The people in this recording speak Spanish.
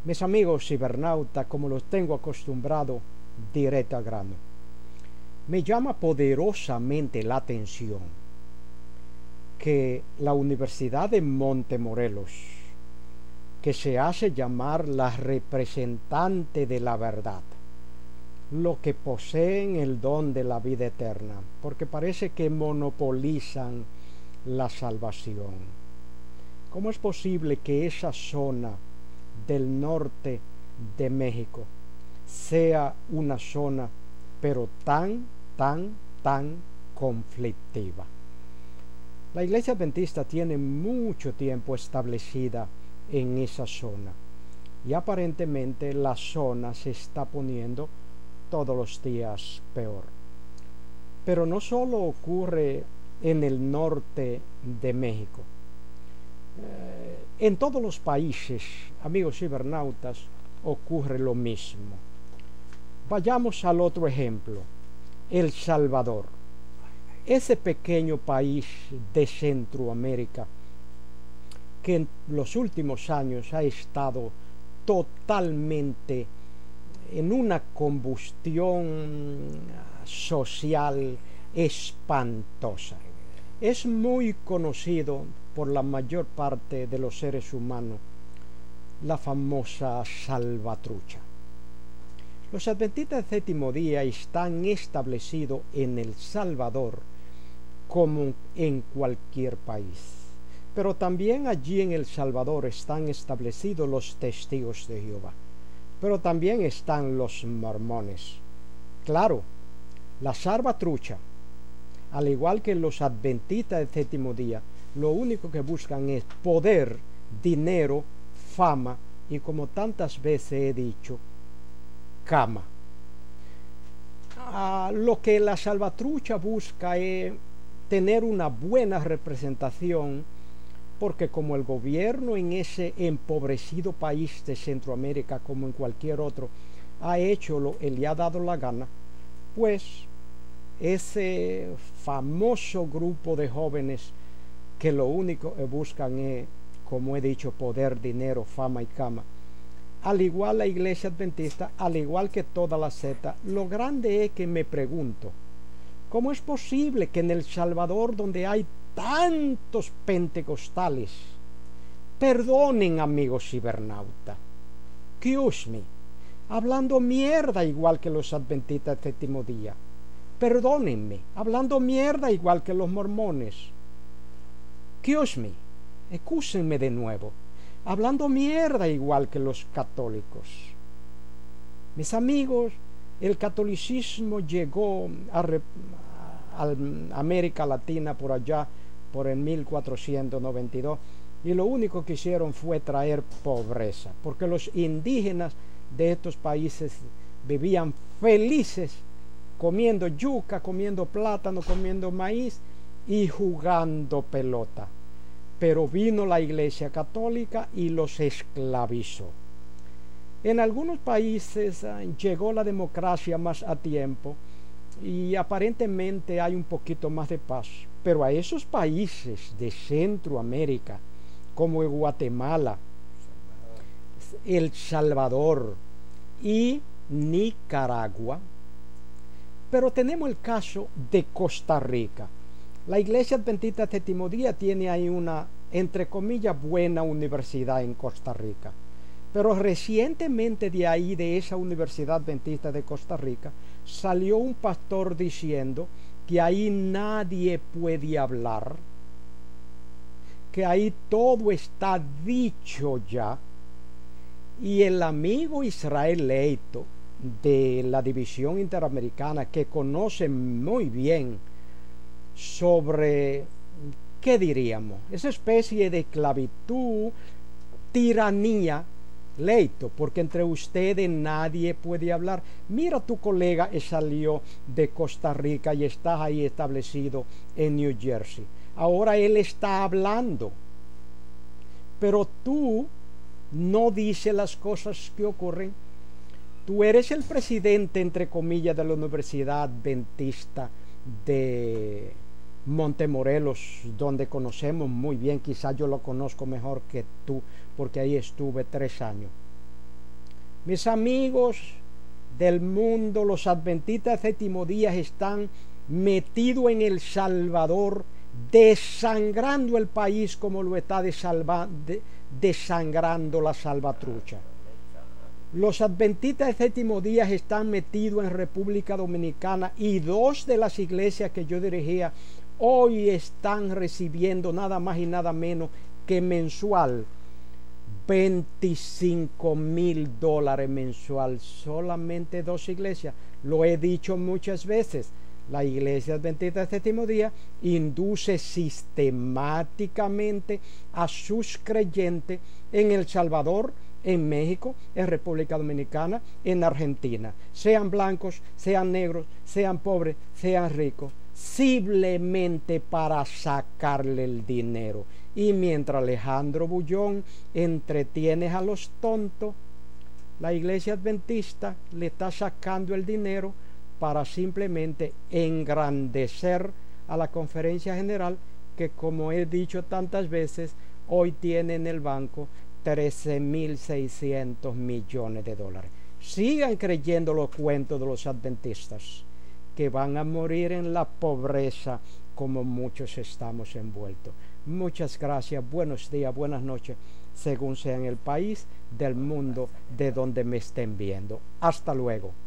Mis amigos cibernautas, como los tengo acostumbrado, directo al grano. Me llama poderosamente la atención que la Universidad de Montemorelos, que se hace llamar la representante de la verdad, los que poseen el don de la vida eterna, porque parece que monopolizan la salvación. ¿Cómo es posible que esa zona del norte de México sea una zona pero tan conflictiva? La Iglesia Adventista tiene mucho tiempo establecida en esa zona y aparentemente la zona se está poniendo todos los días peor. Pero no solo ocurre en el norte de México. En todos los países, amigos cibernautas, ocurre lo mismo. Vayamos al otro ejemplo, El Salvador. Ese pequeño país de Centroamérica que en los últimos años ha estado totalmente en una combustión social espantosa. Es muy conocido por la mayor parte de los seres humanos la famosa salvatrucha. Los adventistas del séptimo día están establecidos en El Salvador como en cualquier país. Pero también allí en El Salvador están establecidos los testigos de Jehová. Pero también están los mormones. Claro, la salvatrucha, al igual que los adventistas del séptimo día, lo único que buscan es poder, dinero, fama y, como tantas veces he dicho, cama. Lo que la salvatrucha busca es tener una buena representación, porque como el gobierno en ese empobrecido país de Centroamérica, como en cualquier otro, ha hecho lo que le ha dado la gana, pues ese famoso grupo de jóvenes que lo único que buscan es, como he dicho, poder, dinero, fama y cama, al igual la Iglesia Adventista, al igual que toda la secta, lo grande es que me pregunto, ¿cómo es posible que en El Salvador, donde hay tantos pentecostales, perdonen, amigos cibernautas, excuse me, hablando mierda igual que los adventistas del séptimo día, perdónenme, hablando mierda igual que los mormones, excuse me, excúsenme de nuevo, hablando mierda igual que los católicos? Mis amigos, el catolicismo llegó a América Latina por allá por el 1492 y lo único que hicieron fue traer pobreza, porque los indígenas de estos países vivían felices comiendo yuca, comiendo plátano, comiendo maíz y jugando pelota. Pero vino la Iglesia Católica y los esclavizó. En algunos países llegó la democracia más a tiempo y aparentemente hay un poquito más de paz. Pero a esos países de Centroamérica, como Guatemala, El Salvador y Nicaragua, pero tenemos el caso de Costa Rica. La Iglesia Adventista del Séptimo Día tiene ahí una, entre comillas, buena universidad en Costa Rica. Pero recientemente de ahí, de esa Universidad Adventista de Costa Rica, salió un pastor diciendo que ahí nadie puede hablar, que ahí todo está dicho ya. Y el amigo Israel Leito de la División Interamericana, que conoce muy bien sobre, ¿qué diríamos?, esa especie de esclavitud, tiranía, Leito, porque entre ustedes nadie puede hablar. Mira, tu colega salió de Costa Rica y está ahí establecido en New Jersey. Ahora él está hablando, pero tú no dices las cosas que ocurren. Tú eres el presidente, entre comillas, de la Universidad Adventista de Montemorelos, donde conocemos muy bien, quizás yo lo conozco mejor que tú, porque ahí estuve 3 años. Mis amigos del mundo, los adventistas del séptimo día están metidos en El Salvador, desangrando el país como lo está desangrando la salvatrucha. Los adventistas del séptimo día están metidos en República Dominicana y dos de las iglesias que yo dirigía hoy están recibiendo nada más y nada menos que mensual $25,000 mensual. Solamente dos iglesias. Lo he dicho muchas veces. La iglesia adventista del séptimo día induce sistemáticamente a sus creyentes en El Salvador, en México, en República Dominicana, en Argentina, sean blancos, sean negros, sean pobres, sean ricos, simplemente para sacarle el dinero. Y mientras Alejandro Bullón entretiene a los tontos, la iglesia adventista le está sacando el dinero para simplemente engrandecer a la conferencia general, que, como he dicho tantas veces, hoy tiene en el banco $13,600 millones. Sigan creyendo los cuentos de los adventistas, que van a morir en la pobreza como muchos estamos envueltos. Muchas gracias, buenos días, buenas noches, según sea en el país del mundo de donde me estén viendo. Hasta luego.